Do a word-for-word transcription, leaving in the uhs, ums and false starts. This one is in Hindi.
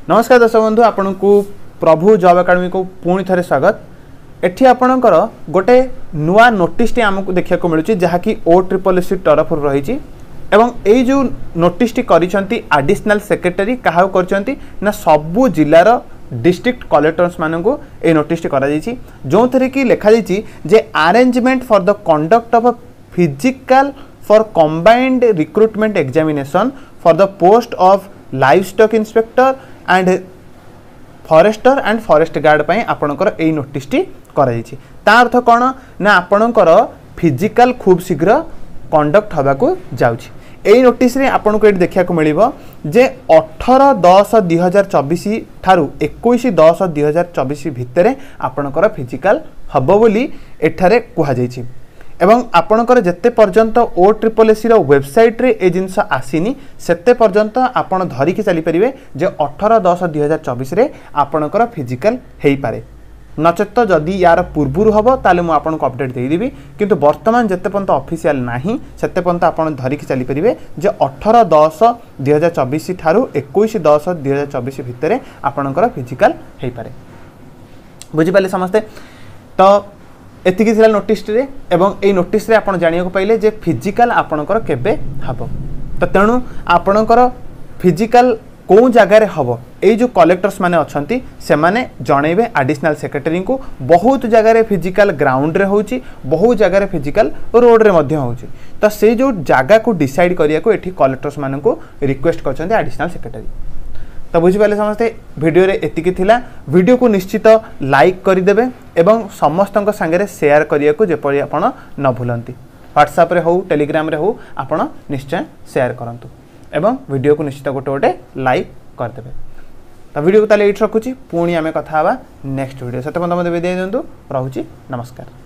नमस्कार दर्शक बंधु, आपण को प्रभु जॉब एकेडमी को पुणी थे स्वागत। एठी आपणकर गोटे नुआ नोटिस आमको देखा मिलूँ जहाँकि ओ ट्रिपल एस तरफ रही एवं यही जो नोटिस करिसेंती एडिशनल सेक्रेटरी क्या करछंती ना सबु जिलार डिस्ट्रिक्ट कलेक्टर्स मानू ए नोटिस करा जायछि जो थरे कि लिखा जायछि जे arrangement for the conduct of physical for combined recruitment examination for the post of livestock inspector and forester and forest guard पई आपणकर ए नोटिस टी करा जायछि। ता अर्थ कोन ना आपणकर फिजिकल खूब शीघ्र कंडक्ट हबा को जाउछि। एई नोटिस रे आपन को एट देखा को मिलिबो जे अठारह दस दुई हजार चौबीस ठारू इक्कीस दस दुई हजार चौबीस भितर आपणकर फिजिकल हबो बोली एठारे कुहा जायछि एवं आपणकर जेते पर्यंत ओ ट्रिपल एस रो वेबसाइट रे ए जिनस आसीनी सेते पर्यंत आपण धरि के चली परिबे जे अठारह दस दुई हजार चौबीस रे आपणकर फिजिकल हेई पारे नचेत जदि यार पूर्व हम ताले मुझे आपको अपडेट देदेवी किंतु वर्तमान जिते पर्यंत ऑफिशियल नहीं सेते पर्यंत आप धरिकी चली पारे जे अठारह दस दुई हजार चौबीस ठारू इक्कीस दस दुई हजार चौबीस भितर आपणकर फिजिकल हो पारे। बुझिपारे समस्ते तो एतिकी थिला नोटिस रे एवं ए नोटिस रे आपण जानिया को पाइले जे फिजिकल आपणकर केबे हबो तो तेणु आपणकर फिजिकल कौ जगार हम ये जो कलेक्टर्स माने अछंती से माने जणेबे एडिशनल सेक्रेटरी को बहुत जगार फिजिकल ग्राउंड रे होची बहुत जगार फिजिकल रोड रे मध्य होची तो से जो जगह को डिसाइड करिया को एठी कलेक्टर्स माने को रिक्वेस्ट करछंती एडिशनल सेक्रेटरी। तो बुझी पाले समस्ते वीडियो रे एतिकी थिला। वीडियो को निश्चित लाइक करि देबे एवं समस्तक संगे शेयर करिया को जेपरि आपण न भूलंती व्हाट्सएप रे हो टेलीग्राम रे हो आपण निश्चय शेयर करंतु एवं वीडियो को निश्चित गोटे गोटे लाइक करदे। तो वीडियो को ताले एट रखुची पुणी आमे कथा हवा नेक्स्ट वीडियो से विदाय दिंतु। रहुची नमस्कार।